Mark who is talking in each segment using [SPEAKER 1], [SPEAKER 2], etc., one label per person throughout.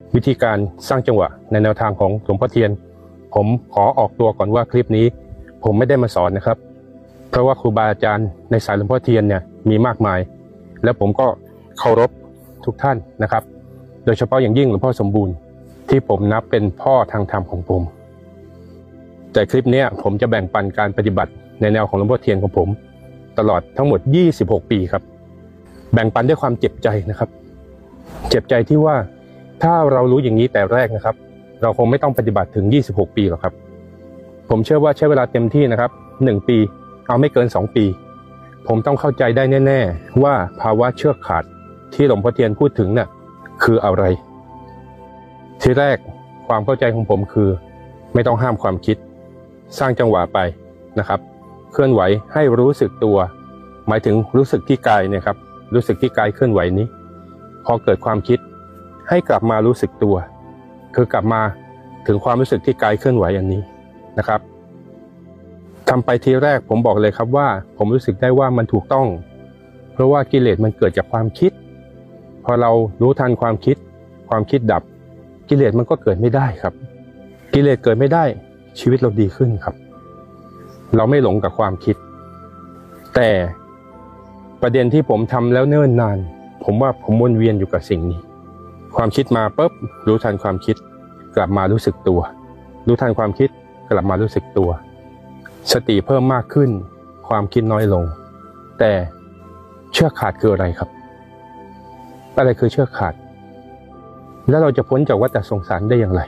[SPEAKER 1] วิธีการสร้างจังหวะในแนวทางของหลวงพ่อเทียนผมขอออกตัวก่อนว่าคลิปนี้ผมไม่ได้มาสอนนะครับเพราะว่าครูบาอาจารย์ในสายหลวงพ่อเทียนเนี่ยมีมากมายและผมก็เคารพทุกท่านนะครับโดยเฉพาะอย่างยิ่งหลวงพ่อสมบูรณ์ที่ผมนับเป็นพ่อทางธรรมของผมแต่คลิปนี้ผมจะแบ่งปันการปฏิบัติในแนวของหลวงพ่อเทียนของผมตลอดทั้งหมด26ปีครับแบ่งปันด้วยความเจ็บใจนะครับเจ็บใจที่ว่าถ้าเรารู้อย่างนี้แต่แรกนะครับเราคงไม่ต้องปฏิบัติถึง26ปีหรอกครับผมเชื่อว่าใช้เวลาเต็มที่นะครับ1ปีเอาไม่เกิน2ปีผมต้องเข้าใจได้แน่ๆว่าภาวะเชือกขาดที่หลวงพ่อเทียนพูดถึงน่ะคืออะไรทีแรกความเข้าใจของผมคือไม่ต้องห้ามความคิดสร้างจังหวะไปนะครับเคลื่อนไหวให้รู้สึกตัวหมายถึงรู้สึกที่กายเนี่ยครับรู้สึกที่กายเคลื่อนไหวนี้พอเกิดความคิดให้กลับมารู้สึกตัวคือกลับมาถึงความรู้สึกที่กายเคลื่อนไหวอันนี้นะครับทำไปทีแรกผมบอกเลยครับว่าผมรู้สึกได้ว่ามันถูกต้องเพราะว่ากิเลสมันเกิดจากความคิดพอเรารู้ทันความคิดดับกิเลสมันก็เกิดไม่ได้ครับกิเลสเกิดไม่ได้ชีวิตเราดีขึ้นครับเราไม่หลงกับความคิดแต่ประเด็นที่ผมทำแล้วเนิ่นนานผมว่าผมวนเวียนอยู่กับสิ่งนี้ความคิดมาปุ๊บรู้ทันความคิดกลับมารู้สึกตัวรู้ทันความคิดกลับมารู้สึกตัวสติเพิ่มมากขึ้นความคิดน้อยลงแต่เชือกขาดคืออะไรครับอะไรคือเชือกขาดแล้วเราจะพ้นจากวัฏสงสารได้อย่างไร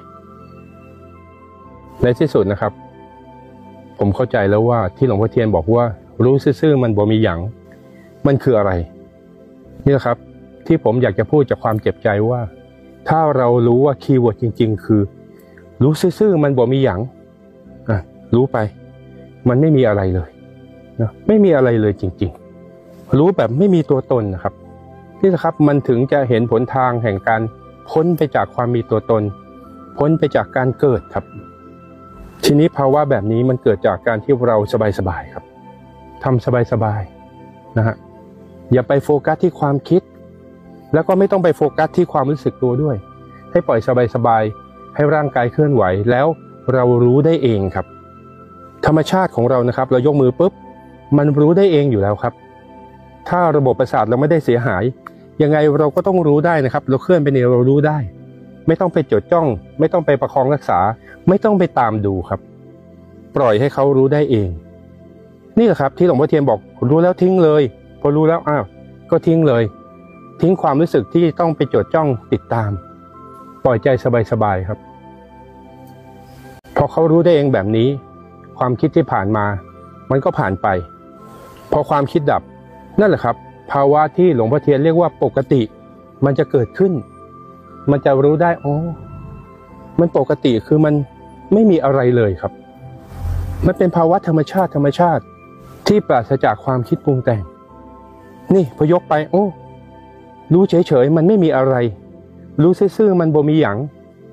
[SPEAKER 1] ในที่สุดนะครับผมเข้าใจแล้วว่าที่หลวงพ่อเทียนบอกว่ารู้ซื่อๆมันบ่มีหยังมันคืออะไรนี่แหละครับที่ผมอยากจะพูดจากความเจ็บใจว่าถ้าเรารู้ว่าคีย์เวิร์ดจริงๆคือรู้ซื่อๆมันบ่มีหยังรู้ไปมันไม่มีอะไรเลยนะไม่มีอะไรเลยจริงๆรู้แบบไม่มีตัวตนนะครับนี่นะครับมันถึงจะเห็นผลทางแห่งการพ้นไปจากความมีตัวตนพ้นไปจากการเกิดครับทีนี้ภาวะแบบนี้มันเกิดจากการที่เราสบายๆครับทำสบายๆนะฮะอย่าไปโฟกัสที่ความคิดแล้วก็ไม่ต้องไปโฟกัสที่ความรู้สึกตัวด้วยให้ปล่อยสบายๆให้ร่างกายเคลื่อนไหวแล้วเรารู้ได้เองครับธรรมชาติของเรานะครับเรายกมือปุ๊บมันรู้ได้เองอยู่แล้วครับถ้าระบบประสาทเราไม่ได้เสียหายยังไงเราก็ต้องรู้ได้นะครับเราเคลื่อนไปเนี่ยเรารู้ได้ไม่ต้องไปจดจ้องไม่ต้องไปประคองรักษาไม่ต้องไปตามดูครับปล่อยให้เขารู้ได้เองนี่แหละครับที่หลวงพ่อเทียนบอกรู้แล้วทิ้งเลยพอรู้แล้วก็ทิ้งเลยทิ้งความรู้สึกที่ต้องไปจดจ้องติดตามปล่อยใจสบายๆครับพอเขารู้ได้เองแบบนี้ความคิดที่ผ่านมามันก็ผ่านไปพอความคิดดับนั่นแหละครับภาวะที่หลวงพ่อเทียนเรียกว่าปกติมันจะเกิดขึ้นมันจะรู้ได้มันปกติคือมันไม่มีอะไรเลยครับมันเป็นภาวะธรรมชาติที่ปราศจากความคิดปรุงแต่งนี่พอยกไปรู้เฉยๆมันไม่มีอะไรรู้ซื่อๆมันบ่มีหยัง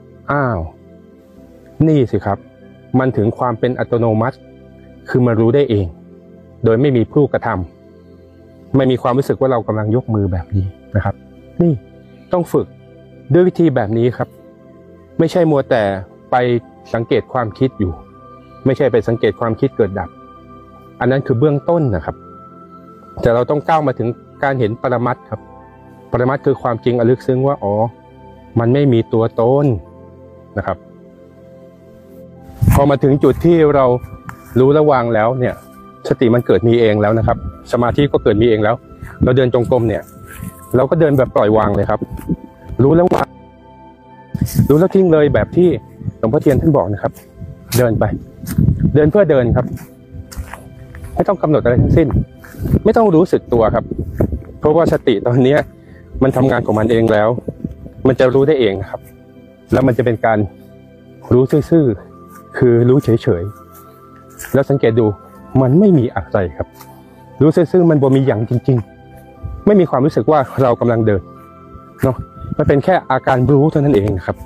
[SPEAKER 1] นี่สิครับมันถึงความเป็นอัตโนมัติคือมันรู้ได้เองโดยไม่มีผู้กระทำไม่มีความรู้สึกว่าเรากำลังยกมือแบบนี้นะครับนี่ต้องฝึกด้วยวิธีแบบนี้ครับไม่ใช่มัวแต่ไปสังเกตความคิดอยู่ไม่ใช่ไปสังเกตความคิดเกิดดับอันนั้นคือเบื้องต้นนะครับแต่เราต้องก้าวมาถึงการเห็นปรมัตถ์ครับปรมัตถ์คือความจริงระลึกซึ้งว่ามันไม่มีตัวตนนะครับพอมาถึงจุดที่เรารู้ระวางแล้วเนี่ยสติมันเกิดมีเองแล้วนะครับสมาธิก็เกิดมีเองแล้วเราเดินจงกรมเนี่ยเราก็เดินแบบปล่อยวางเลยครับรู้แล้ววางรู้แล้วทิ้งเลยแบบที่หลวงพ่อเทียนท่านบอกนะครับเดินไปเดินเพื่อเดินครับไม่ต้องกำหนดอะไรทั้งสิ้นไม่ต้องรู้สึกตัวครับเพราะว่าสติตอนนี้มันทำงานของมันเองแล้วมันจะรู้ได้เองนะครับแล้วมันจะเป็นการรู้ซื่อๆคือรู้เฉยๆแล้วสังเกตดูมันไม่มีอะไรครับรู้ซื่อๆมันบ่มีอย่างจริงๆไม่มีความรู้สึกว่าเรากำลังเดินเนาะมันเป็นแค่อาการรู้เท่านั้นเองครับ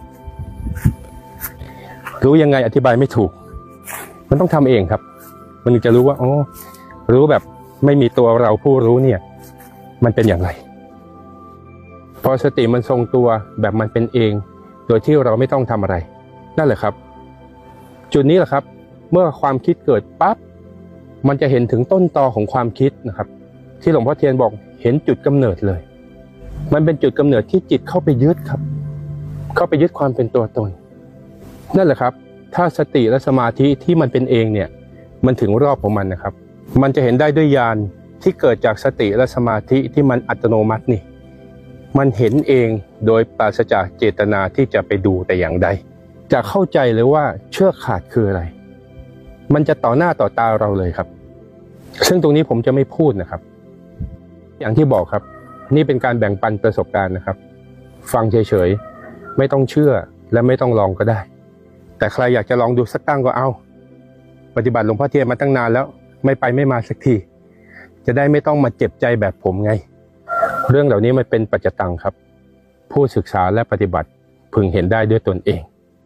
[SPEAKER 1] รู้ยังไงอธิบายไม่ถูกมันต้องทำเองครับมันถึงจะรู้ว่ารู้แบบไม่มีตัวเราผู้รู้เนี่ยมันเป็นอย่างไรพอสติมันทรงตัวแบบมันเป็นเองดยที่เราไม่ต้องทำอะไรนั่นแหละครับจุดนี้แหละครับเมื่อความคิดเกิดปั๊บมันจะเห็นถึงต้นตอของความคิดนะครับที่หลวงพ่อเทียนบอกเห็นจุดกำเนิดเลยมันเป็นจุดกำเนิดที่จิตเข้าไปยึดครับเข้าไปยึดความเป็นตัวตนนั่นแหละครับถ้าสติและสมาธิที่มันเป็นเองเนี่ยมันถึงรอบของมันนะครับมันจะเห็นได้ด้วยญาณที่เกิดจากสติและสมาธิที่มันอัตโนมัตินี่มันเห็นเองโดยปราศจากเจตนาที่จะไปดูแต่อย่างใดจะเข้าใจเลยว่าเชือกขาดคืออะไรมันจะต่อหน้าต่อตาเราเลยครับซึ่งตรงนี้ผมจะไม่พูดนะครับอย่างที่บอกครับนี่เป็นการแบ่งปันประสบการณ์นะครับฟังเฉยๆไม่ต้องเชื่อและไม่ต้องลองก็ได้แต่ใครอยากจะลองดูสักตั้งก็เอาปฏิบัติหลวงพ่อเทียนมาตั้งนานแล้วไม่ไปไม่มาสักทีจะได้ไม่ต้องมาเจ็บใจแบบผมไงเรื่องเหล่านี้มันเป็นปัจจตังครับผู้ศึกษาและปฏิบัติพึงเห็นได้ด้วยตนเอง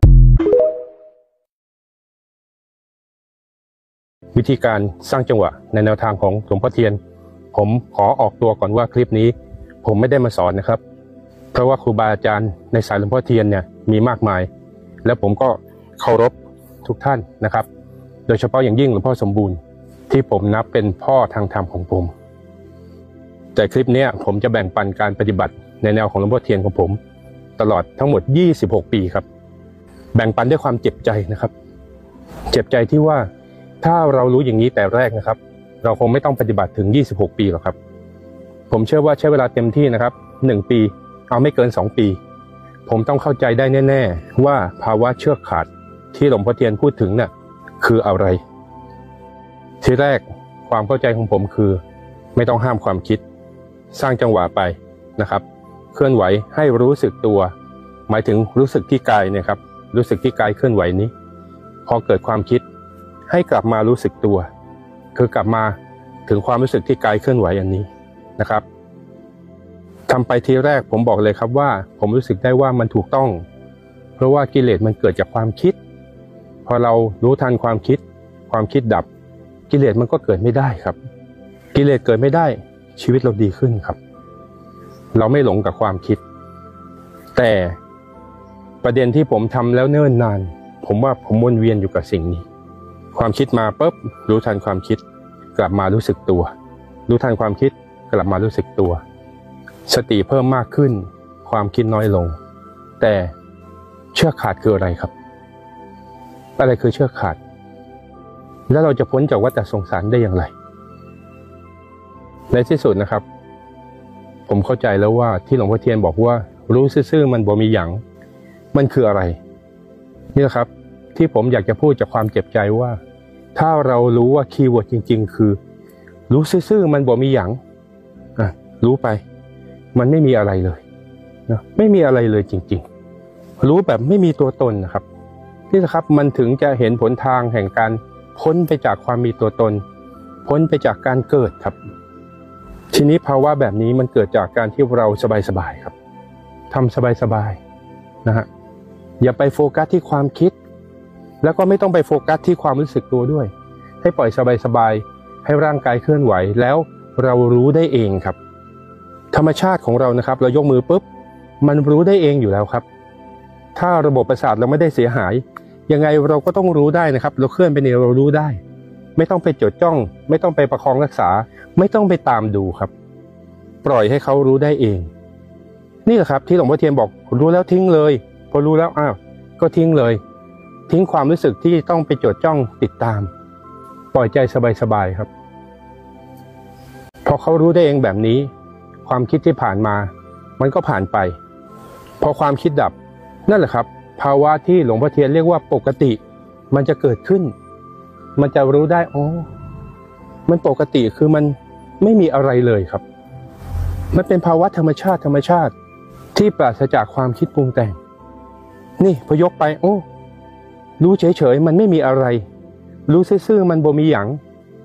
[SPEAKER 1] วิธีการสร้างจังหวะในแนวทางของหลวงพ่อเทียนผมขอออกตัวก่อนว่าคลิปนี้ผมไม่ได้มาสอนนะครับเพราะว่าครูบาอาจารย์ในสายหลวงพ่อเทียนเนี่ยมีมากมายและผมก็เคารพทุกท่านนะครับโดยเฉพาะอย่างยิ่งหลวงพ่อสมบูรณ์ที่ผมนับเป็นพ่อทางธรรมของผมแต่คลิปนี้ผมจะแบ่งปันการปฏิบัติในแนวของหลวงพ่อเทียนของผมตลอดทั้งหมด26ปีครับแบ่งปันด้วยความเจ็บใจนะครับเจ็บใจที่ว่าถ้าเรารู้อย่างนี้แต่แรกนะครับเราคงไม่ต้องปฏิบัติถึง26ปีหรอกครับผมเชื่อว่าใช้เวลาเต็มที่นะครับ1ปีเอาไม่เกิน2ปีผมต้องเข้าใจได้แน่ๆว่าภาวะเชือกขาดที่หลวงพ่อเทียนพูดถึงน่ะคืออะไรทีแรกความเข้าใจของผมคือไม่ต้องห้ามความคิดสร้างจังหวะไปนะครับเคลื่อนไหวให้รู้สึกตัวหมายถึงรู้สึกที่กายเนี่ยครับรู้สึกที่กายเคลื่อนไหวนี้พอเกิดความคิดให้กลับมารู้สึกตัวคือกลับมาถึงความรู้สึกที่กายเคลื่อนไหวอันนี้นะครับทำไปทีแรกผมบอกเลยครับว่าผมรู้สึกได้ว่ามันถูกต้องเพราะว่ากิเลสมันเกิดจากความคิดพอเรารู้ทันความคิดดับกิเลสมันก็เกิดไม่ได้ครับกิเลสเกิดไม่ได้ชีวิตเราดีขึ้นครับเราไม่หลงกับความคิดแต่ประเด็นที่ผมทำแล้วเนิ่นนานผมว่าผมวนเวียนอยู่กับสิ่งนี้ความคิดมาปุ๊บรู้ทันความคิดกลับมารู้สึกตัวรู้ทันความคิดกลับมารู้สึกตัวสติเพิ่มมากขึ้นความคิดน้อยลงแต่เชือกขาดคืออะไรครับอะไรคือเชือกขาดแล้วเราจะพ้นจากวัฏสงสารได้อย่างไรในที่สุดนะครับผมเข้าใจแล้วว่าที่หลวงพ่อเทียนบอกว่ารู้ซื่อๆมันบ่มีหยังมันคืออะไรนี่แหละครับที่ผมอยากจะพูดจากความเจ็บใจว่าถ้าเรารู้ว่าคีย์เวิร์ดจริงๆคือรู้ซื่อๆมันบ่มีหยังรู้ไปมันไม่มีอะไรเลยนะไม่มีอะไรเลยจริงๆรู้แบบไม่มีตัวตนนะครับนี่นะครับมันถึงจะเห็นผลทางแห่งการพ้นไปจากความมีตัวตนพ้นไปจากการเกิดครับทีนี้ภาวะแบบนี้มันเกิดจากการที่เราสบายๆครับทำสบายๆนะฮะอย่าไปโฟกัสที่ความคิดแล้วก็ไม่ต้องไปโฟกัสที่ความรู้สึกตัวด้วยให้ปล่อยสบายๆให้ร่างกายเคลื่อนไหวแล้วเรารู้ได้เองครับธรรมชาติของเรานะครับเรายกมือปุ๊บมันรู้ได้เองอยู่แล้วครับถ้าระบบประสาทเราไม่ได้เสียหายยังไงเราก็ต้องรู้ได้นะครับเราเคลื่อนไปเนี่ยเรารู้ได้ไม่ต้องไปจดจ้องไม่ต้องไปประคองรักษาไม่ต้องไปตามดูครับปล่อยให้เขารู้ได้เองนี่แหละครับที่หลวงพ่อเทียนบอกรู้แล้วทิ้งเลยพอรู้แล้วก็ทิ้งเลยทิ้งความรู้สึกที่ต้องไปจดจ้องติดตามปล่อยใจสบายๆครับพอเขารู้ได้เองแบบนี้ความคิดที่ผ่านมามันก็ผ่านไปพอความคิดดับนั่นแหละครับภาวะที่หลวงพ่อเทียนเรียกว่าปกติมันจะเกิดขึ้นมันจะรู้ได้มันปกติคือมันไม่มีอะไรเลยครับมันเป็นภาวะธรรมชาติที่ปราศจากความคิดปรุงแต่งนี่พอยกไปรู้เฉยๆมันไม่มีอะไรรู้ซื่อๆมันบ่มีหยัง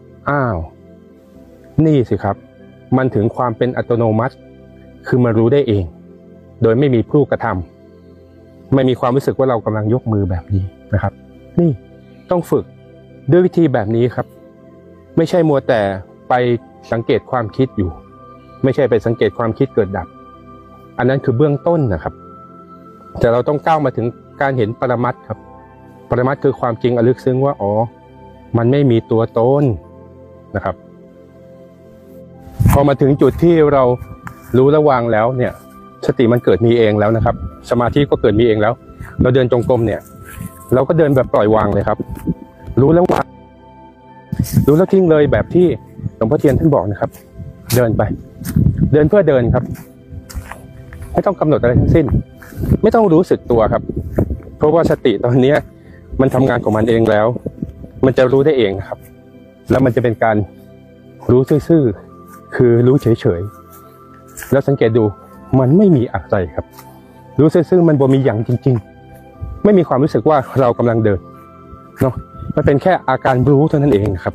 [SPEAKER 1] นี่สิครับมันถึงความเป็นอัตโนมัติคือมันรู้ได้เองโดยไม่มีผู้กระทำไม่มีความรู้สึกว่าเรากำลังยกมือแบบนี้นะครับนี่ต้องฝึกด้วยวิธีแบบนี้ครับไม่ใช่มัวแต่ไปสังเกตความคิดอยู่ไม่ใช่ไปสังเกตความคิดเกิดดับอันนั้นคือเบื้องต้นนะครับแต่เราต้องก้าวมาถึงการเห็นปรมัตถ์ครับปรมัตถ์คือความจริงอันลึกซึ้งว่าอ๋อมันไม่มีตัวตนนะครับพอมาถึงจุดที่เรารู้และวางแล้วเนี่ยสติมันเกิดมีเองแล้วนะครับสมาธิก็เกิดมีเองแล้วเราเดินจงกรมเนี่ยเราก็เดินแบบปล่อยวางเลยครับรู้แล้ววางรู้แล้วทิ้งเลยแบบที่หลวงพ่อเทียนท่านบอกนะครับเดินไปเดินเพื่อเดินครับไม่ต้องกำหนดอะไรทั้งสิ้นไม่ต้องรู้สึกตัวครับเพราะว่าสติตอนนี้มันทำงานของมันเองแล้วมันจะรู้ได้เองนะครับแล้วมันจะเป็นการรู้ซื่อๆคือรู้เฉยๆแล้วสังเกตดูมันไม่มีอะไรครับรู้ซื่อๆมันบ่มีอย่างจริงๆไม่มีความรู้สึกว่าเรากำลังเดินเนาะมันเป็นแค่อาการรู้เท่านั้นเองครับ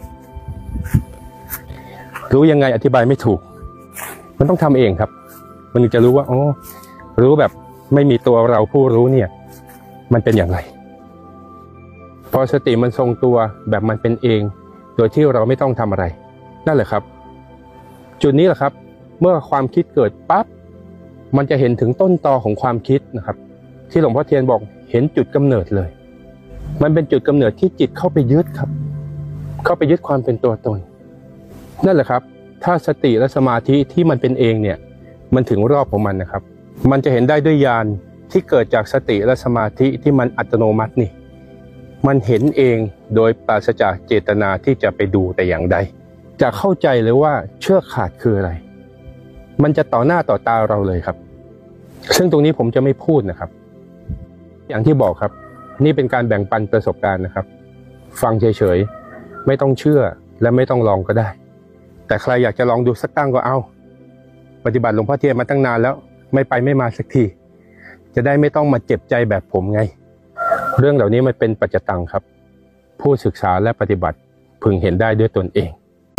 [SPEAKER 1] รู้ยังไงอธิบายไม่ถูกมันต้องทำเองครับมันถึงจะรู้ว่าอ๋อรู้แบบไม่มีตัวเราผู้รู้เนี่ยมันเป็นอย่างไรพอสติมันทรงตัวแบบมันเป็นเองโดยที่เราไม่ต้องทำอะไรนั่นแหละครับจุดนี้แหละครับเมื่อความคิดเกิดปั๊บมันจะเห็นถึงต้นตอของความคิดนะครับที่หลวงพ่อเทียนบอกเห็นจุดกำเนิดเลยมันเป็นจุดกำเนิดที่จิตเข้าไปยึดครับเข้าไปยึดความเป็นตัวตนนั่นแหละครับถ้าสติและสมาธิที่มันเป็นเองเนี่ยมันถึงรอบของมันนะครับมันจะเห็นได้ด้วยญาณที่เกิดจากสติและสมาธิที่มันอัตโนมัตินี่มันเห็นเองโดยปราศจากเจตนาที่จะไปดูแต่อย่างใดจะเข้าใจเลยว่าเชือกขาดคืออะไรมันจะต่อหน้าต่อตาเราเลยครับซึ่งตรงนี้ผมจะไม่พูดนะครับอย่างที่บอกครับนี่เป็นการแบ่งปันประสบการณ์นะครับฟังเฉยๆไม่ต้องเชื่อและไม่ต้องลองก็ได้แต่ใครอยากจะลองดูสักตั้งก็เอาปฏิบัติหลวงพ่อเทียนมาตั้งนานแล้วไม่ไปไม่มาสักทีจะได้ไม่ต้องมาเจ็บใจแบบผมไงเรื่องเหล่านี้มันเป็นปัจจตังครับผู้ศึกษาและปฏิบัติพึงเห็นได้ด้วยตนเอง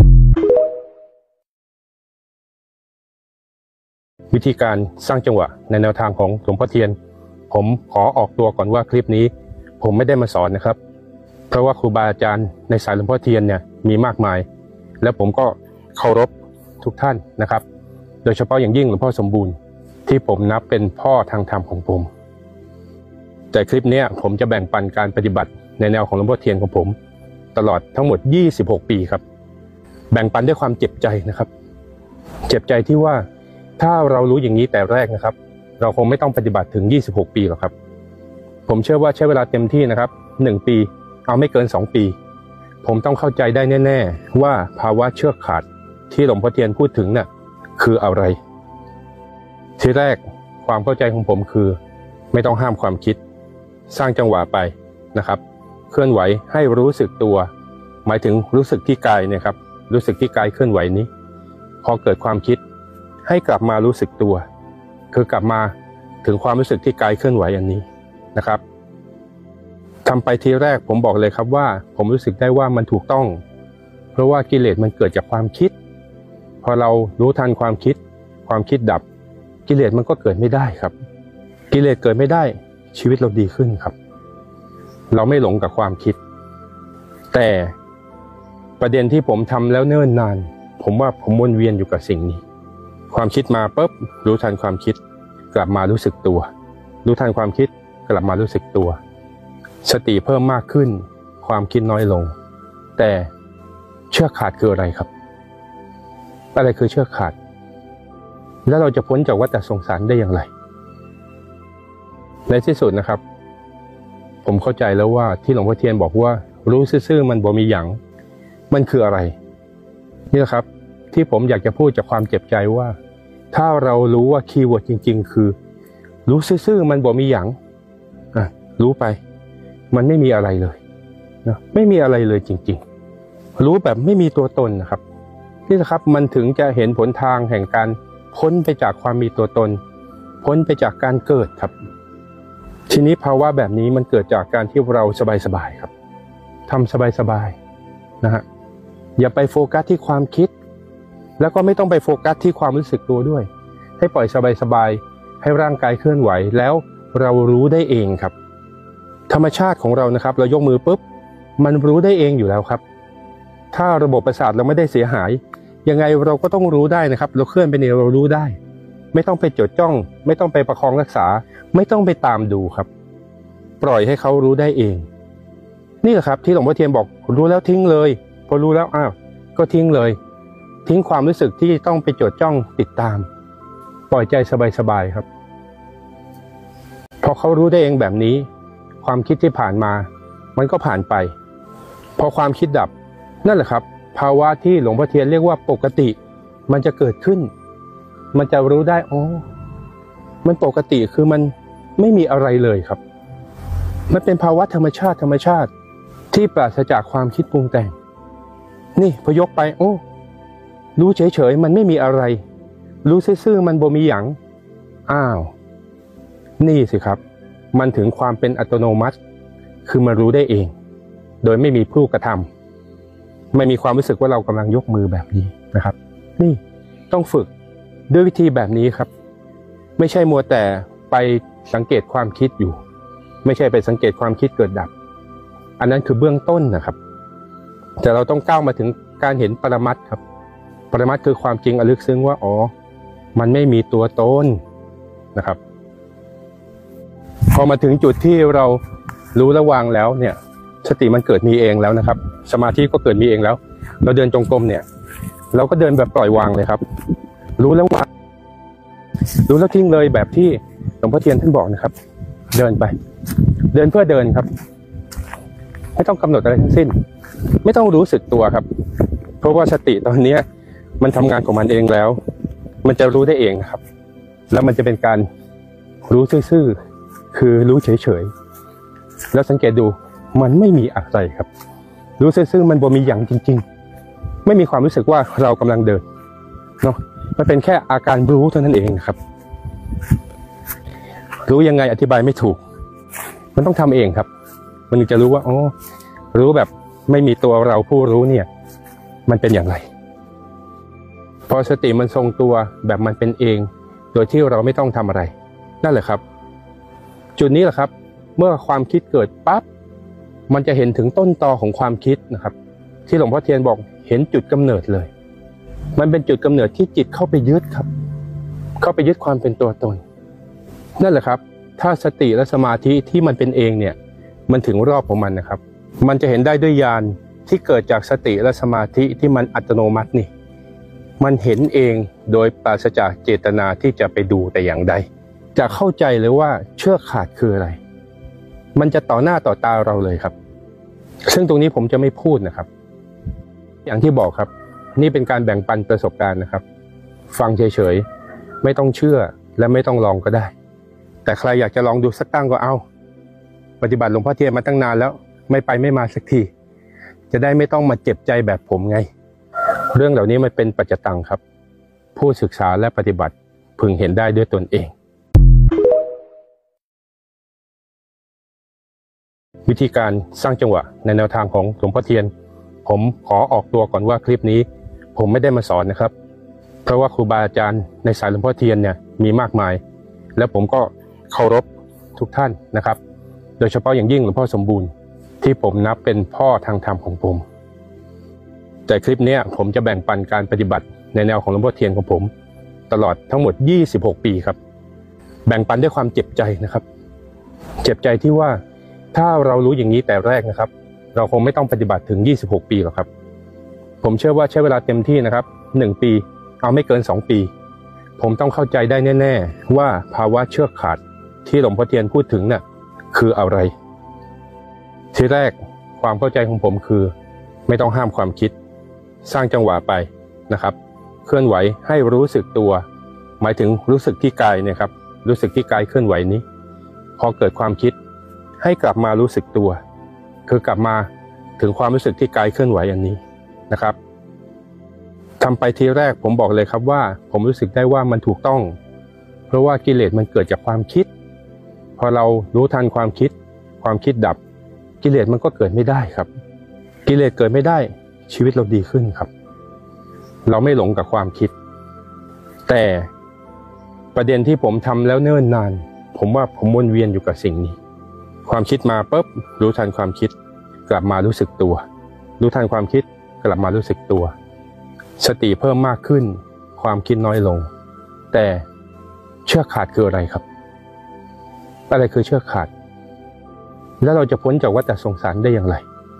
[SPEAKER 1] วิธีการสร้างจังหวะในแนวทางของหลวงพ่อเทียนผมขอออกตัวก่อนว่าคลิปนี้ผมไม่ได้มาสอนนะครับเพราะว่าครูบาอาจารย์ในสายหลวงพ่อเทียนเนี่ยมีมากมายและผมก็เคารพทุกท่านนะครับโดยเฉพาะอย่างยิ่งหลวงพ่อสมบูรณ์ที่ผมนับเป็นพ่อทางธรรมของผมแต่คลิปนี้ผมจะแบ่งปันการปฏิบัติในแนวของหลวงพ่อเทียนของผมตลอดทั้งหมด26ปีครับแบ่งปันด้วยความเจ็บใจนะครับเจ็บใจที่ว่าถ้าเรารู้อย่างนี้แต่แรกนะครับเราคงไม่ต้องปฏิบัติถึง26ปีหรอกครับผมเชื่อว่าใช้เวลาเต็มที่นะครับ1ปีเอาไม่เกิน2ปีผมต้องเข้าใจได้แน่ๆว่าภาวะเชือกขาดที่หลวงพ่อเทียนพูดถึงน่ะคืออะไรทีแรกความเข้าใจของผมคือไม่ต้องห้ามความคิดสร้างจังหวะไปนะครับเคลื่อนไหวให้รู้สึกตัวหมายถึงรู้สึกที่กายเนี่ยครับรู้สึกที่กายเคลื่อนไหวนี้พอเกิดความคิดให้กลับมารู้สึกตัวคือกลับมาถึงความรู้สึกที่กายเคลื่อนไหวอันนี้นะครับทำไปทีแรกผมบอกเลยครับว่าผมรู้สึกได้ว่ามันถูกต้องเพราะว่ากิเลสมันเกิดจากความคิดพอเรารู้ทันความคิดดับกิเลสมันก็เกิดไม่ได้ครับกิเลสเกิดไม่ได้ชีวิตเราดีขึ้นครับเราไม่หลงกับความคิดแต่ประเด็นที่ผมทำแล้วเนิ่นนานผมว่าผมวนเวียนอยู่กับสิ่งนี้ความคิดมาปุ๊บรู้ทันความคิดกลับมารู้สึกตัวรู้ทันความคิดกลับมารู้สึกตัวสติเพิ่มมากขึ้นความคิดน้อยลงแต่เชือกขาดคืออะไรครับอะไรคือเชือกขาดแล้วเราจะพ้นจากวัฏสงสารได้อย่างไรในที่สุดนะครับผมเข้าใจแล้วว่าที่หลวงพ่อเทียนบอกว่ารู้ซื่อๆมันบ่มีหยังมันคืออะไรนี่แหละครับที่ผมอยากจะพูดจากความเจ็บใจว่าถ้าเรารู้ว่าคีย์เวิร์ดจริงๆคือรู้ซื่อๆมันบ่มีหยังรู้ไปมันไม่มีอะไรเลยนะไม่มีอะไรเลยจริงๆรู้แบบไม่มีตัวตนนะครับนี่นะครับมันถึงจะเห็นผลทางแห่งการพ้นไปจากความมีตัวตนพ้นไปจากการเกิดครับทีนี้ภาวะแบบนี้มันเกิดจากการที่เราสบายๆครับทำสบายๆนะฮะอย่าไปโฟกัสที่ความคิดแล้วก็ไม่ต้องไปโฟกัสที่ความรู้สึกตัวด้วยให้ปล่อยสบายๆให้ร่างกายเคลื่อนไหวแล้วเรารู้ได้เองครับธรรมชาติของเรานะครับเรายกมือปุ๊บมันรู้ได้เองอยู่แล้วครับถ้าระบบประสาทเราไม่ได้เสียหายยังไงเราก็ต้องรู้ได้นะครับเราเคลื่อนไปเนี่ยเรารู้ได้ไม่ต้องไปจดจ้องไม่ต้องไปประคองรักษาไม่ต้องไปตามดูครับปล่อยให้เขารู้ได้เองนี่แหละครับที่หลวงพ่อเทียนบอกรู้แล้วทิ้งเลยพอรู้แล้วก็ทิ้งเลยทิ้งความรู้สึกที่ต้องไปจดจ้องติดตามปล่อยใจสบายๆครับพอเขารู้ได้เองแบบนี้ความคิดที่ผ่านมามันก็ผ่านไปพอความคิดดับนั่นแหละครับภาวะที่หลวงพ่อเทียนเรียกว่าปกติมันจะเกิดขึ้นมันจะรู้ได้มันปกติคือมันไม่มีอะไรเลยครับมันเป็นภาวะธรรมชาติที่ปราศจากความคิดปรุงแต่งนี่พอยกไปรู้เฉยๆมันไม่มีอะไรรู้ซื่อๆมันบ่มีหยังนี่สิครับมันถึงความเป็นอัตโนมัติคือมันรู้ได้เองโดยไม่มีผู้กระทำไม่มีความรู้สึกว่าเรากำลังยกมือแบบนี้นะครับนี่ต้องฝึกด้วยวิธีแบบนี้ครับไม่ใช่มัวแต่ไปสังเกตความคิดอยู่ไม่ใช่ไปสังเกตความคิดเกิดดับอันนั้นคือเบื้องต้นนะครับแต่เราต้องก้าวมาถึงการเห็นปรมัตถ์ครับปรมัตถ์คือความจริงระลึกซึ้งว่ามันไม่มีตัวตนนะครับพอมาถึงจุดที่เรารู้และวางแล้วเนี่ยสติมันเกิดมีเองแล้วนะครับสมาธิก็เกิดมีเองแล้วเราเดินจงกรมเนี่ยเราก็เดินแบบปล่อยวางเลยครับรู้แล้ววางรู้แล้วทิ้งเลยแบบที่หลวงพ่อเทียนท่านบอกนะครับเดินไปเดินเพื่อเดินครับไม่ต้องกำหนดอะไรทั้งสิ้นไม่ต้องรู้สึกตัวครับเพราะว่าสติตอนนี้มันทำงานของมันเองแล้วมันจะรู้ได้เองนะครับแล้วมันจะเป็นการรู้ซื่อๆคือรู้เฉยๆแล้วสังเกตดูมันไม่มีอะไรครับรู้ซื่อๆมันบ่มีอย่างจริงๆไม่มีความรู้สึกว่าเรากำลังเดินเนาะมันเป็นแค่อาการรู้เท่านั้นเองครับรู้ยังไงอธิบายไม่ถูกมันต้องทำเองครับมันถึงจะรู้ว่ารู้แบบไม่มีตัวเราผู้รู้เนี่ยมันเป็นอย่างไรพอสติมันทรงตัวแบบมันเป็นเองโดยที่เราไม่ต้องทำอะไรนั่นแหละครับจุดนี้แหละครับเมื่อความคิดเกิดปั๊บมันจะเห็นถึงต้นตอของความคิดนะครับที่หลวงพ่อเทียนบอกเห็นจุดกำเนิดเลยมันเป็นจุดกำเนิดที่จิตเข้าไปยึดครับเข้าไปยึดความเป็นตัวตนนั่นแหละครับถ้าสติและสมาธิที่มันเป็นเองเนี่ยมันถึงรอบของมันนะครับมันจะเห็นได้ด้วยญาณที่เกิดจากสติและสมาธิที่มันอัตโนมัตินี่มันเห็นเองโดยปราศจากเจตนาที่จะไปดูแต่อย่างใดจะเข้าใจเลยว่าเชือกขาดคืออะไรมันจะต่อหน้าต่อตาเราเลยครับซึ่งตรงนี้ผมจะไม่พูดนะครับอย่างที่บอกครับนี่เป็นการแบ่งปันประสบการณ์นะครับฟังเฉยๆไม่ต้องเชื่อและไม่ต้องลองก็ได้แต่ใครอยากจะลองดูสักตั้งก็เอาปฏิบัติหลวงพ่อเทียนมาตั้งนานแล้วไม่ไปไม่มาสักทีจะได้ไม่ต้องมาเจ็บใจแบบผมไงเรื่องเหล่านี้มันเป็นปัจจตังครับผู้ศึกษาและปฏิบัติพึงเห็นได้ด้วยตนเองวิธีการสร้างจังหวะในแนวทางของหลวงพ่อเทียนผมขอออกตัวก่อนว่าคลิปนี้ผมไม่ได้มาสอนนะครับเพราะว่าครูบาอาจารย์ในสายหลวงพ่อเทียนเนี่ยมีมากมายและผมก็เคารพทุกท่านนะครับโดยเฉพาะอย่างยิ่งหลวงพ่อสมบูรณ์ที่ผมนับเป็นพ่อทางธรรมของผมแต่คลิปนี้ผมจะแบ่งปันการปฏิบัติในแนวของหลวงพ่อเทียนของผมตลอดทั้งหมด26ปีครับแบ่งปันด้วยความเจ็บใจนะครับเจ็บใจที่ว่าถ้าเรารู้อย่างนี้แต่แรกนะครับเราคงไม่ต้องปฏิบัติถึง26ปีหรอกครับผมเชื่อว่าใช้เวลาเต็มที่นะครับ1ปีเอาไม่เกิน2ปีผมต้องเข้าใจได้แน่ๆว่าภาวะเชือกขาดที่หลวงพ่อเทียนพูดถึงน่ะคืออะไรทีแรกความเข้าใจของผมคือไม่ต้องห้ามความคิดสร้างจังหวะไปนะครับเคลื่อนไหวให้รู้สึกตัวหมายถึงรู้สึกที่กายเนี่ยครับรู้สึกที่กายเคลื่อนไหวนี้พอเกิดความคิดให้กลับมารู้สึกตัวคือกลับมาถึงความรู้สึกที่กายเคลื่อนไหวอันนี้นะครับทำไปทีแรกผมบอกเลยครับว่าผมรู้สึกได้ว่ามันถูกต้องเพราะว่ากิเลสมันเกิดจากความคิดพอเรารู้ทันความคิดดับกิเลสมันก็เกิดไม่ได้ครับกิเลสเกิดไม่ได้ชีวิตเราดีขึ้นครับเราไม่หลงกับความคิดแต่ประเด็นที่ผมทำแล้วเนิ่นนานผมว่าผมวนเวียนอยู่กับสิ่งนี้ความคิดมาปุ๊บรู้ทันความคิดกลับมารู้สึกตัวรู้ทันความคิดกลับมารู้สึกตัวสติเพิ่มมากขึ้นความคิดน้อยลงแต่เชือกขาดคืออะไรครับอะไรคือเชือกขาดแล้วเราจะพ้นจากวัฏสงสารได้อย่างไร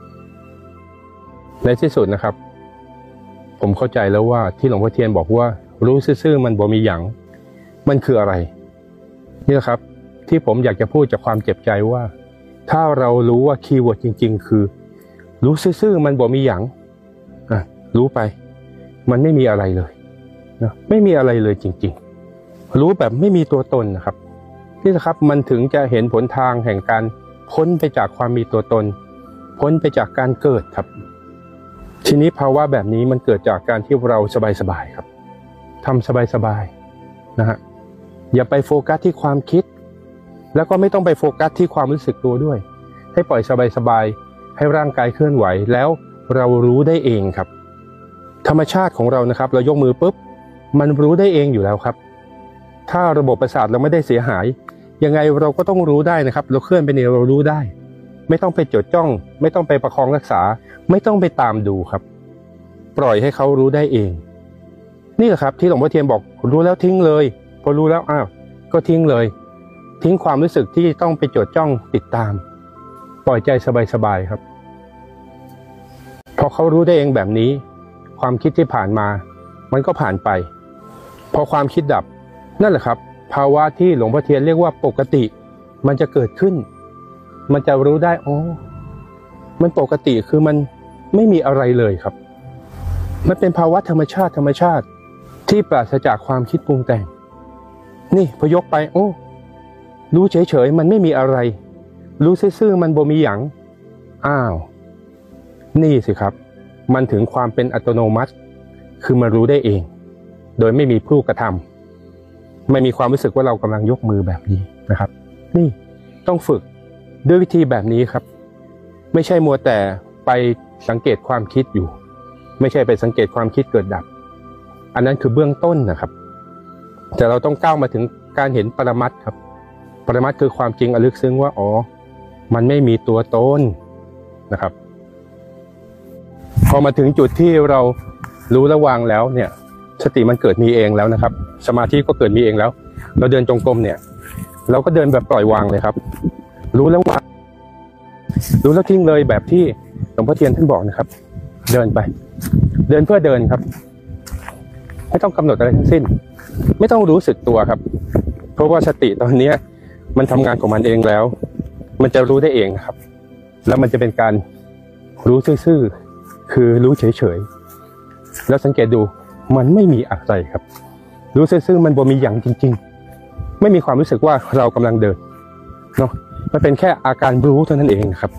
[SPEAKER 1] ในที่สุดนะครับผมเข้าใจแล้วว่าที่หลวงพ่อเทียนบอกว่ารู้ซื่อๆมันบ่มีหยังมันคืออะไรนี่แหละครับที่ผมอยากจะพูดจากความเจ็บใจว่าถ้าเรารู้ว่าคีย์เวิร์ดจริงๆคือรู้ซื่อๆมันบ่มีหยังรู้ไปมันไม่มีอะไรเลยนะไม่มีอะไรเลยจริงๆรู้แบบไม่มีตัวตนนะครับนี่นะครับมันถึงจะเห็นผลทางแห่งการพ้นไปจากความมีตัวตนพ้นไปจากการเกิดครับทีนี้ภาวะแบบนี้มันเกิดจากการที่เราสบายๆครับทำสบายๆนะฮะอย่าไปโฟกัสที่ความคิดแล้วก็ไม่ต้องไปโฟกัสที่ความรู้สึกตัวด้วยให้ปล่อยสบายๆให้ร่างกายเคลื่อนไหวแล้วเรารู้ได้เองครับธรรมชาติของเรานะครับเรายกมือปุ๊บมันรู้ได้เองอยู่แล้วครับถ้าระบบประสาทเราไม่ได้เสียหายยังไงเราก็ต้องรู้ได้นะครับเราเคลื่อนไปเนี่ยเรารู้ได้ไม่ต้องไปจดจ้องไม่ต้องไปประคองรักษาไม่ต้องไปตามดูครับปล่อยให้เขารู้ได้เองนี่แหละครับที่หลวงพ่อเทียนบอกรู้แล้วทิ้งเลยพอรู้แล้วก็ทิ้งเลยทิ้งความรู้สึกที่ต้องไปจดจ้องติดตามปล่อยใจสบายๆครับพอเขารู้ได้เองแบบนี้ความคิดที่ผ่านมามันก็ผ่านไปพอความคิดดับนั่นแหละครับภาวะที่หลวงพ่อเทียนเรียกว่าปกติมันจะเกิดขึ้นมันจะรู้ได้มันปกติคือมันไม่มีอะไรเลยครับมันเป็นภาวะธรรมชาติที่ปราศจากความคิดปรุงแต่งนี่พอยกไปรู้เฉยๆมันไม่มีอะไรรู้ซื่อๆมันบ่มีหยังนี่สิครับมันถึงความเป็นอัตโนมัติคือมันรู้ได้เองโดยไม่มีผู้กระทำไม่มีความรู้สึกว่าเรากำลังยกมือแบบนี้นะครับนี่ต้องฝึกด้วยวิธีแบบนี้ครับไม่ใช่มัวแต่ไปสังเกตความคิดอยู่ไม่ใช่ไปสังเกตความคิดเกิดดับอันนั้นคือเบื้องต้นนะครับแต่เราต้องก้าวมาถึงการเห็นปรมัตถ์ครับปรมัตถ์คือความจริงอันลึกซึ้งว่ามันไม่มีตัวตนนะครับพอมาถึงจุดที่เรารู้และวางแล้วเนี่ยสติมันเกิดมีเองแล้วนะครับสมาธิก็เกิดมีเองแล้วเราเดินจงกรมเนี่ยเราก็เดินแบบปล่อยวางเลยครับรู้แล้ววางรู้แล้วทิ้งเลยแบบที่หลวงพ่อเทียนท่านบอกนะครับเดินไปเดินเพื่อเดินครับไม่ต้องกำหนดอะไรทั้งสิ้นไม่ต้องรู้สึกตัวครับเพราะว่าสติตอนนี้มันทำงานของมันเองแล้วมันจะรู้ได้เองนะครับแล้วมันจะเป็นการรู้ซื่อๆคือรู้เฉยๆแล้วสังเกตดูมันไม่มีอะไรครับรู้ซื่อๆมันบ่มีอย่างจริงๆไม่มีความรู้สึกว่าเรากำลังเดินเนาะมันเป็นแค่อาการรู้เท่านั้นเองครับ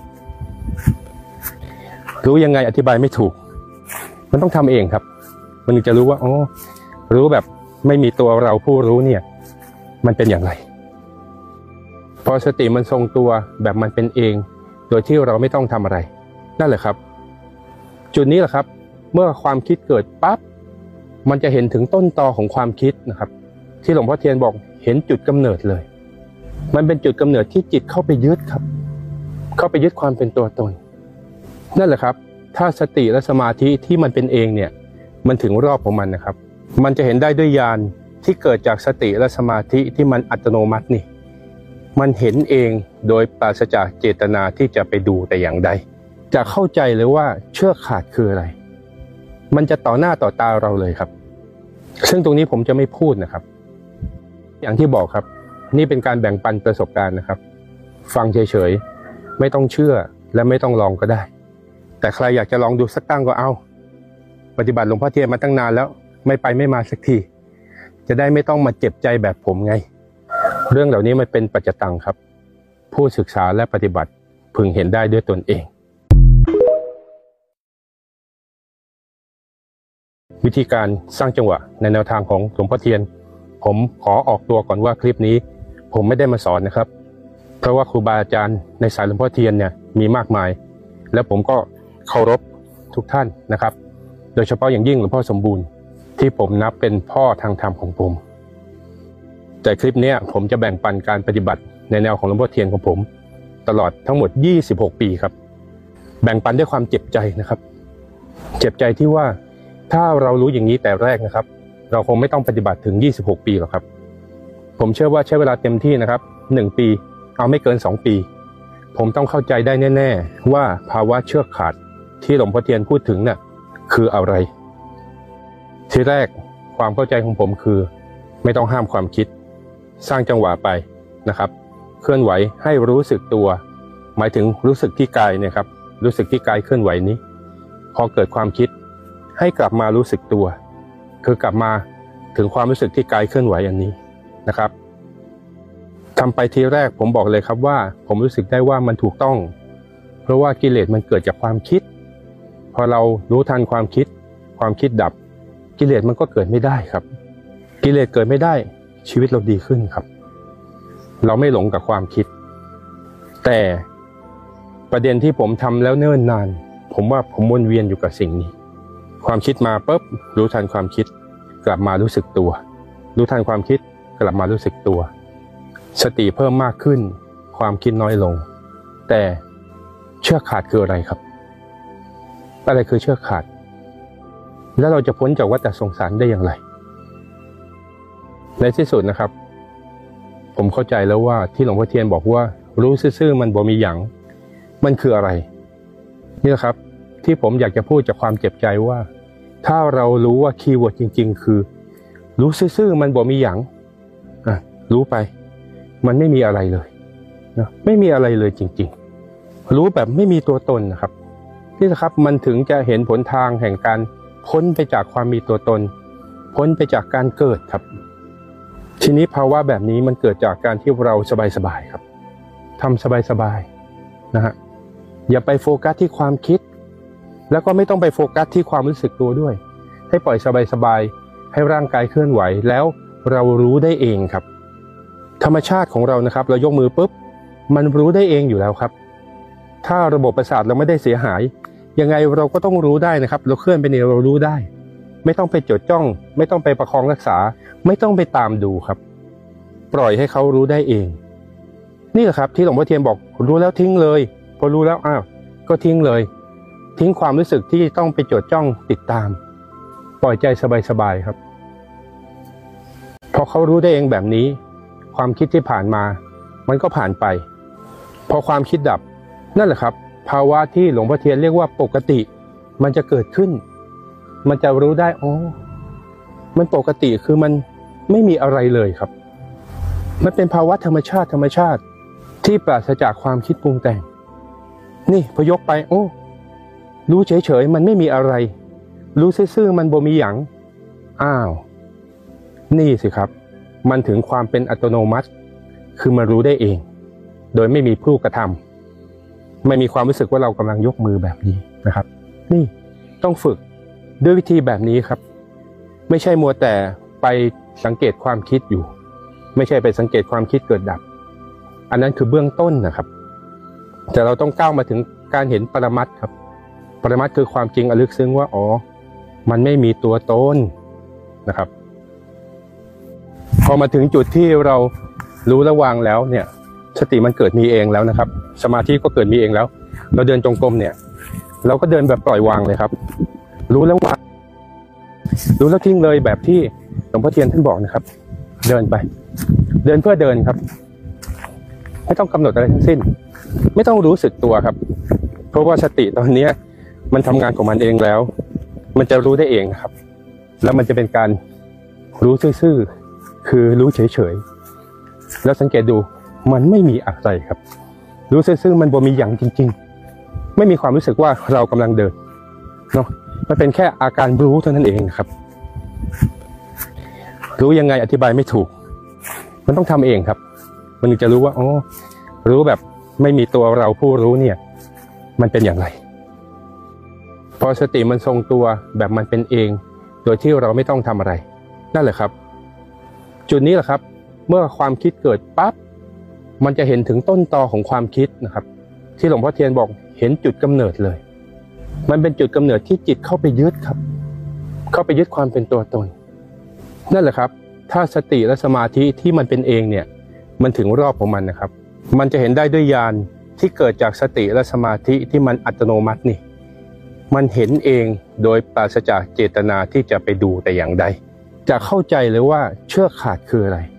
[SPEAKER 1] รู้ยังไงอธิบายไม่ถูกมันต้องทำเองครับมันจะรู้ว่ารู้แบบไม่มีตัวเราผู้รู้เนี่ยมันเป็นอย่างไรพอสติมันทรงตัวแบบมันเป็นเองโดยที่เราไม่ต้องทำอะไรนั่นแหละครับจุดนี้แหละครับเมื่อความคิดเกิดปั๊บมันจะเห็นถึงต้นตอของความคิดนะครับที่หลวงพ่อเทียนบอกเห็นจุดกำเนิดเลยมันเป็นจุดกำเนิดที่จิตเข้าไปยึดครับเข้าไปยึดความเป็นตัวตนนั่นแหละครับถ้าสติและสมาธิที่มันเป็นเองเนี่ยมันถึงรอบของมันนะครับมันจะเห็นได้ด้วยญาณที่เกิดจากสติและสมาธิที่มันอัตโนมัตินี่มันเห็นเองโดยปราศจากเจตนาที่จะไปดูแต่อย่างใดจะเข้าใจเลยว่าเชือกขาดคืออะไรมันจะต่อหน้าต่อตาเราเลยครับซึ่งตรงนี้ผมจะไม่พูดนะครับอย่างที่บอกครับนี่เป็นการแบ่งปันประสบการณ์นะครับฟังเฉยๆไม่ต้องเชื่อและไม่ต้องลองก็ได้แต่ใครอยากจะลองดูสักตั้งก็เอาปฏิบัติหลวงพ่อเทียนมาตั้งนานแล้วไม่ไปไม่มาสักทีจะได้ไม่ต้องมาเจ็บใจแบบผมไงเรื่องเหล่านี้มันเป็นปัจจตังครับผู้ศึกษาและปฏิบัติพึงเห็นได้ด้วยตนเองวิธีการสร้างจังหวะในแนวทางของหลวงพ่อเทียนผมขอออกตัวก่อนว่าคลิปนี้ผมไม่ได้มาสอนนะครับเพราะว่าครูบาอาจารย์ในสายหลวงพ่อเทียนเนี่ยมีมากมายและผมก็เคารพทุกท่านนะครับโดยเฉพาะอย่างยิ่งหลวงพ่อสมบูรณ์ที่ผมนับเป็นพ่อทางธรรมของผมแต่คลิปนี้ผมจะแบ่งปันการปฏิบัติในแนวของหลวงพ่อเทียนของผมตลอดทั้งหมด26ปีครับแบ่งปันด้วยความเจ็บใจนะครับเจ็บใจที่ว่าถ้าเรารู้อย่างนี้แต่แรกนะครับเราคงไม่ต้องปฏิบัติถึง26ปีหรอกครับผมเชื่อว่าใช้เวลาเต็มที่นะครับ1 ปีเอาไม่เกิน2 ปีผมต้องเข้าใจได้แน่ๆว่าภาวะเชือกขาดที่หลวงพ่อเทียนพูดถึงน่ะคืออะไรทีแรกความเข้าใจของผมคือไม่ต้องห้ามความคิดสร้างจังหวะไปนะครับเคลื่อนไหวให้รู้สึกตัวหมายถึงรู้สึกที่กายเนี่ยครับรู้สึกที่กายเคลื่อนไหวนี้พอเกิดความคิดให้กลับมารู้สึกตัวคือกลับมาถึงความรู้สึกที่กายเคลื่อนไหวอันนี้นะครับทำไปทีแรกผมบอกเลยครับว่าผมรู้สึกได้ว่ามันถูกต้องเพราะว่ากิเลสมันเกิดจากความคิดพอเรารู้ทันความคิดดับกิเลสมันก็เกิดไม่ได้ครับกิเลสเกิดไม่ได้ชีวิตเราดีขึ้นครับเราไม่หลงกับความคิดแต่ประเด็นที่ผมทำแล้วเนิ่นนานผมว่าผมวนเวียนอยู่กับสิ่งนี้ความคิดมาปุ๊บรู้ทันความคิดกลับมารู้สึกตัวรู้ทันความคิดกลับมารู้สึกตัวสติเพิ่มมากขึ้นความคิดน้อยลงแต่เชือกขาดคืออะไรครับอะไรคือเชือกขาดแล้วเราจะพ้นจากวัฏสงสารได้อย่างไรในที่สุดนะครับผมเข้าใจแล้วว่าที่หลวงพ่อเทียนบอกว่ารู้ซื่อๆมันบ่มีหยังมันคืออะไรนี่แหละครับที่ผมอยากจะพูดจากความเจ็บใจว่าถ้าเรารู้ว่าคีย์เวิร์ดจริงๆคือรู้ซื่อๆมันบ่มีหยังรู้ไปมันไม่มีอะไรเลยนะไม่มีอะไรเลยจริงๆรู้แบบไม่มีตัวตนนะครับนี่นะครับมันถึงจะเห็นผลทางแห่งการพ้นไปจากความมีตัวตนพ้นไปจากการเกิดครับทีนี้ภาวะแบบนี้มันเกิดจากการที่เราสบายๆครับทำสบายๆนะฮะอย่าไปโฟกัสที่ความคิดแล้วก็ไม่ต้องไปโฟกัสที่ความรู้สึกตัวด้วยให้ปล่อยสบายๆให้ร่างกายเคลื่อนไหวแล้วเรารู้ได้เองครับธรรมชาติของเรานะครับเรายกมือปุ๊บมันรู้ได้เองอยู่แล้วครับถ้าระบบประสาทเราไม่ได้เสียหายยังไงเราก็ต้องรู้ได้นะครับเราเคลื่อนไปเนี่ยเรารู้ได้ไม่ต้องไปจดจ้องไม่ต้องไปประคองรักษาไม่ต้องไปตามดูครับปล่อยให้เขารู้ได้เองนี่แหละครับที่หลวงพ่อเทียนบอกรู้แล้วทิ้งเลยพอรู้แล้วก็ทิ้งเลยทิ้งความรู้สึกที่ต้องไปจดจ้องติดตามปล่อยใจสบายๆครับพอเขารู้ได้เองแบบนี้ความคิดที่ผ่านมามันก็ผ่านไปพอความคิดดับนั่นแหละครับภาวะที่หลวงพ่อเทียนเรียกว่าปกติมันจะเกิดขึ้นมันจะรู้ได้มันปกติคือมันไม่มีอะไรเลยครับมันเป็นภาวะธรรมชาติที่ปราศจากความคิดปรุงแต่งนี่พอยกไปรู้เฉยๆมันไม่มีอะไรรู้ซื่อๆมันบ่มีหยังนี่สิครับมันถึงความเป็นอัตโนมัติคือมันรู้ได้เองโดยไม่มีผู้กระทำไม่มีความรู้สึกว่าเรากำลังยกมือแบบนี้นะครับนี่ต้องฝึกด้วยวิธีแบบนี้ครับไม่ใช่มัวแต่ไปสังเกตความคิดอยู่ไม่ใช่ไปสังเกตความคิดเกิดดับอันนั้นคือเบื้องต้นนะครับแต่เราต้องก้าวมาถึงการเห็นปรมัตถ์ครับปรมัตถ์คือความจริงระลึกซึ้งว่ามันไม่มีตัวตนนะครับพอมาถึงจุดที่เรารู้และวางแล้วเนี่ยสติมันเกิดมีเองแล้วนะครับสมาธิก็เกิดมีเองแล้วเราเดินจงกรมเนี่ยเราก็เดินแบบปล่อยวางเลยครับรู้แล้ววางรู้แล้วทิ้งเลยแบบที่หลวงพ่อเทียนท่านบอกนะครับเดินไปเดินเพื่อเดินครับไม่ต้องกำหนดอะไรทั้งสิ้นไม่ต้องรู้สึกตัวครับเพราะว่าสติตอนนี้มันทำงานของมันเองแล้วมันจะรู้ได้เองนะครับแล้วมันจะเป็นการรู้ซื่อๆคือรู้เฉยๆแล้วสังเกตดูมันไม่มีอะไรครับรู้ซื่อๆมันบ่มีอย่างจริงๆไม่มีความรู้สึกว่าเรากำลังเดินเนาะมันเป็นแค่อาการรู้เท่านั้นเองครับรู้ยังไงอธิบายไม่ถูกมันต้องทำเองครับมันถึงจะรู้ว่ารู้แบบไม่มีตัวเราผู้รู้เนี่ยมันเป็นอย่างไรพอสติมันทรงตัวแบบมันเป็นเองโดยที่เราไม่ต้องทำอะไรนั่นแหละครับจุดนี้แหละครับเมื่อความคิดเกิดปั๊บมันจะเห็นถึงต้นตอของความคิดนะครับที่หลวงพ่อเทียนบอกเห็นจุดกำเนิดเลยมันเป็นจุดกำเนิดที่จิตเข้าไปยึดครับเข้าไปยึดความเป็นตัวตนนั่นแหละครับถ้าสติและสมาธิที่มันเป็นเองเนี่ยมันถึงรอบของมันนะครับมันจะเห็นได้ด้วยญาณที่เกิดจากสติและสมาธิที่มันอัตโนมัตินี่มันเห็นเองโดยปราศจากเจตนาที่จะไปดูแต่อย่างใดจะเข้าใจเลยว่าเชือกขาดคืออะไร